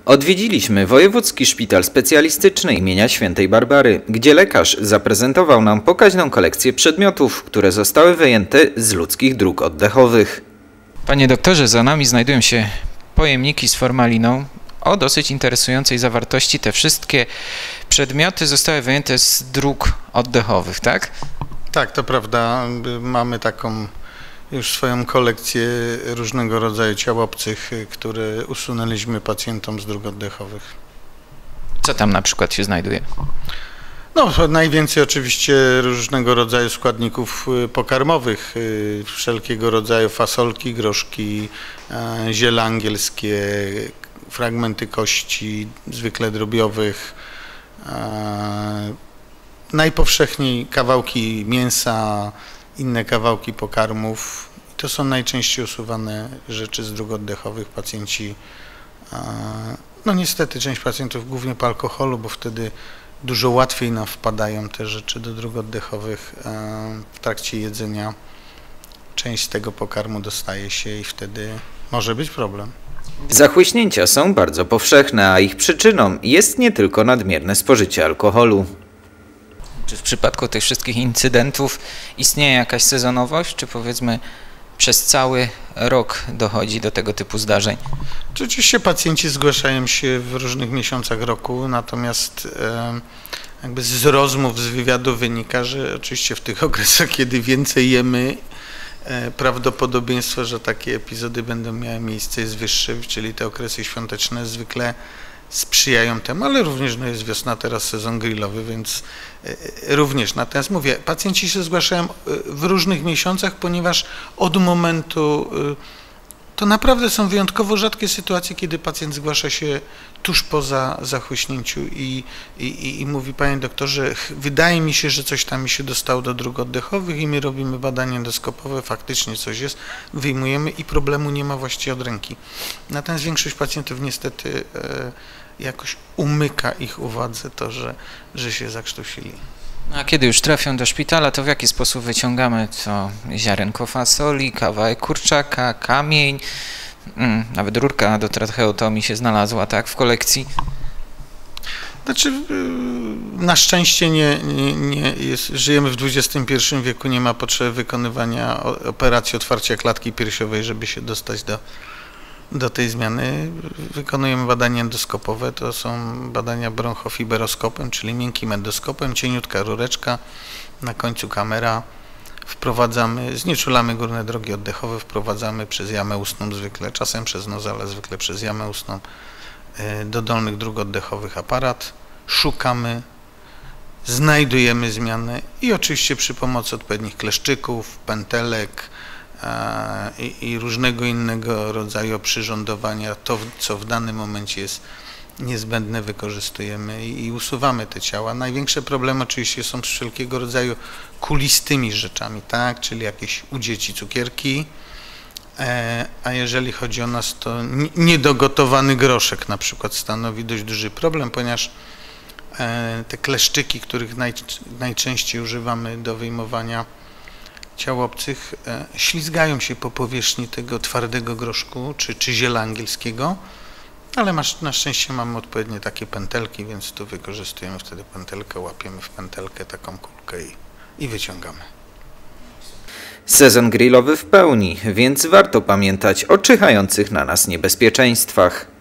Odwiedziliśmy Wojewódzki Szpital Specjalistyczny imienia Świętej Barbary, gdzie lekarz zaprezentował nam pokaźną kolekcję przedmiotów, które zostały wyjęte z ludzkich dróg oddechowych. Panie doktorze, za nami znajdują się pojemniki z formaliną o dosyć interesującej zawartości. Te wszystkie przedmioty zostały wyjęte z dróg oddechowych, tak? Tak, to prawda. Mamy taką już swoją kolekcję różnego rodzaju ciał obcych, które usunęliśmy pacjentom z dróg oddechowych. Co tam na przykład się znajduje? No, najwięcej oczywiście różnego rodzaju składników pokarmowych, wszelkiego rodzaju fasolki, groszki, ziele angielskie, fragmenty kości, zwykle drobiowych, najpowszechniej kawałki mięsa, inne kawałki pokarmów. To są najczęściej usuwane rzeczy z dróg oddechowych. Pacjenci, no niestety część pacjentów głównie po alkoholu, bo wtedy dużo łatwiej nam wpadają te rzeczy do dróg oddechowych. W trakcie jedzenia część z tego pokarmu dostaje się i wtedy może być problem. Zachłyśnięcia są bardzo powszechne, a ich przyczyną jest nie tylko nadmierne spożycie alkoholu. Czy w przypadku tych wszystkich incydentów istnieje jakaś sezonowość, czy powiedzmy przez cały rok dochodzi do tego typu zdarzeń? Oczywiście pacjenci zgłaszają się w różnych miesiącach roku, natomiast jakby z rozmów, z wywiadu wynika, że oczywiście w tych okresach, kiedy więcej jemy, prawdopodobieństwo, że takie epizody będą miały miejsce, jest wyższe, czyli te okresy świąteczne zwykle sprzyjają temu, ale również no jest wiosna, teraz sezon grillowy, więc również. Natomiast mówię, pacjenci się zgłaszają w różnych miesiącach, ponieważ od momentu, to naprawdę są wyjątkowo rzadkie sytuacje, kiedy pacjent zgłasza się tuż po zachłyśnięciu i mówi: panie doktorze, wydaje mi się, że coś tam mi się dostało do dróg oddechowych i my robimy badanie endoskopowe, faktycznie coś jest, wyjmujemy i problemu nie ma właściwie od ręki. Natomiast większość pacjentów niestety jakoś umyka ich uwadze to, że się zakrztusili. A kiedy już trafią do szpitala, to w jaki sposób wyciągamy to ziarenko fasoli, kawałek kurczaka, kamień, nawet rurka do tracheotomii się znalazła, tak, w kolekcji? Znaczy, na szczęście nie żyjemy w XXI wieku, nie ma potrzeby wykonywania operacji otwarcia klatki piersiowej, żeby się dostać do tej zmiany. Wykonujemy badania endoskopowe, to są badania bronchofiberoskopem, czyli miękkim endoskopem, cieniutka rureczka, na końcu kamera. Wprowadzamy, znieczulamy górne drogi oddechowe, wprowadzamy przez jamę ustną zwykle, czasem przez nos, ale zwykle przez jamę ustną do dolnych dróg oddechowych aparat, szukamy, znajdujemy zmianę i oczywiście przy pomocy odpowiednich kleszczyków, pętelek i różnego innego rodzaju przyrządowania, to co w danym momencie jest niezbędne, wykorzystujemy i usuwamy te ciała. Największe problemy oczywiście są z wszelkiego rodzaju kulistymi rzeczami, tak, czyli jakieś u dzieci cukierki, a jeżeli chodzi o nas, to niedogotowany groszek na przykład stanowi dość duży problem, ponieważ te kleszczyki, których najczęściej używamy do wyjmowania ciał obcych, ślizgają się po powierzchni tego twardego groszku czy ziela angielskiego, ale na szczęście mamy odpowiednie takie pętelki, więc tu wykorzystujemy wtedy pętelkę, łapiemy w pętelkę taką kulkę i wyciągamy. Sezon grillowy w pełni, więc warto pamiętać o czyhających na nas niebezpieczeństwach.